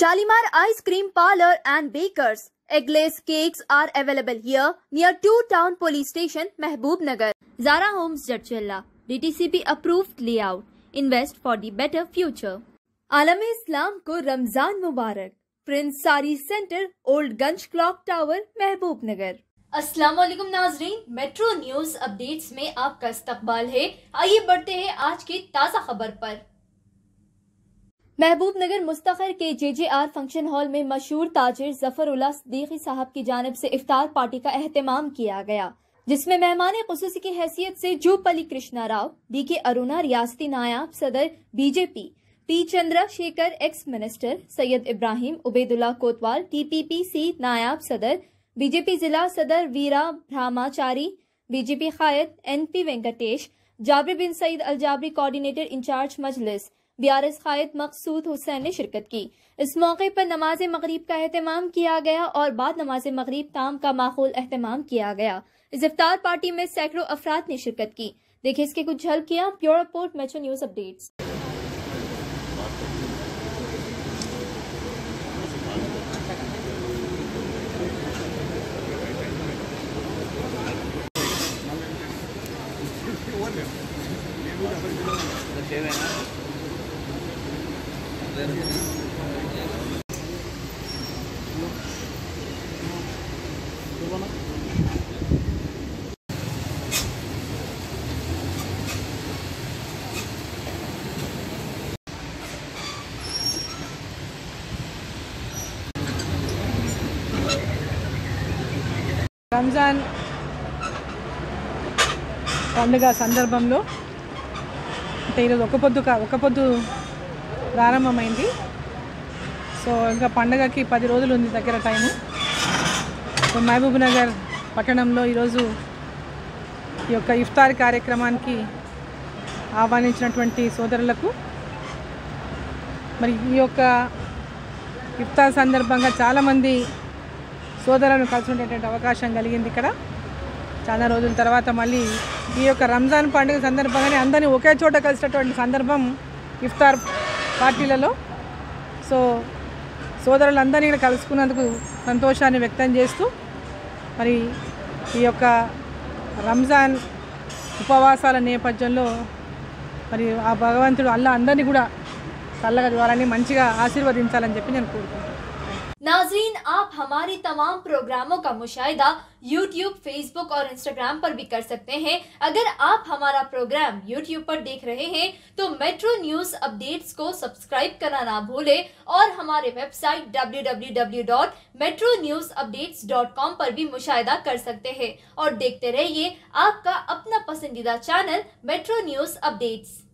Shalimar Ice Cream Parlor and Bakers. Eggless cakes are available here near 2 Town Police Station, Mehboob-Nagar. Zara Homes, Jadchalla. DTCP approved layout. Invest for the better future. Alam-e-Islam को रमजान मुबारक. Prince sari centre, old Ganj clock tower, Mahbubnagar. अस्सलाम वालेकुम नाजरीन, metro news updates में आपका इस्तकबाल है. आइए बढ़ते हैं आज की ताज़ा खबर पर. महबूब नगर मुस्तखर के JJR फंक्शन हॉल में मशहूर ताजिर जफरुल्लाह सिद्दीकी साहब की जानिब से इफ्तार पार्टी का एहतमाम किया गया, जिसमें मेहमान खुसूसी की हैसियत से जूपल्ली कृष्णा राव, DK अरुणा रियासती नायाब सदर BJP, P Chandrashekar ex minister, Syed Ibrahim Ubaidullah Kotwal TPPC नायाब सदर, BJP जिला सदर वीरा ब्रह्माचारी, BJP कायद NP Venkatesh, Jabir bin Saeed Al Jabri coordinator incharge Majlis, BRS कायद मकसूद हुसैन ने शिरकत की. इस मौके पर नमाज मगरिब का एहतमाम किया गया और बाद नमाज मगरिब ताम का माहौल एहतमाम किया गया. इस इफ्तार पार्टी में सैकड़ों अफराद ने शिरकत की. देखिए इसके कुछ झलकियां. Pure report, metro news updates. Ramzan పండుగ సందర్భంలో అంటే ఈరోజు ఒక పొద్దు ప్రారంభమైంది. సో ఇంకా పండుగకి 10 రోజులు ఉంది దగ్గర టైము. సో మహబూబ్ నగర్ పట్టణంలో ఈరోజు ఈ యొక్క ఇఫ్తార్ కార్యక్రమానికి ఆహ్వానించినటువంటి సోదరులకు మరి ఈ యొక్క ఇఫ్తార్ సందర్భంగా చాలామంది సోదరులను కలిసినటువంటి అవకాశం కలిగింది. ఇక్కడ చాలా రోజుల తర్వాత మళ్ళీ ఈ యొక్క రంజాన్ పండుగ సందర్భంగానే అందరినీ ఒకే చోట కలిసినటువంటి సందర్భం ఇఫ్తార్ పార్టీలలో. సో సోదరులందరినీ ఇక్కడ కలుసుకున్నందుకు సంతోషాన్ని వ్యక్తం చేస్తూ మరి ఈ యొక్క రంజాన్ ఉపవాసాల నేపథ్యంలో మరి ఆ భగవంతుడు అల్లా అందరినీ కూడా చల్లగా చూడాలని మంచిగా ఆశీర్వదించాలని చెప్పి నేను కోరుకుంటున్నాను. नाज़रीन, आप हमारे तमाम प्रोग्रामों का मुशाहिदा YouTube, Facebook और Instagram पर भी कर सकते हैं. अगर आप हमारा प्रोग्राम YouTube पर देख रहे हैं तो मेट्रो न्यूज अपडेट्स को सब्सक्राइब करना ना भूलें और हमारे वेबसाइट www.metronewsupdates.com पर भी मुशाहिदा कर सकते हैं. और देखते रहिए आपका अपना पसंदीदा चैनल मेट्रो न्यूज अपडेट्स.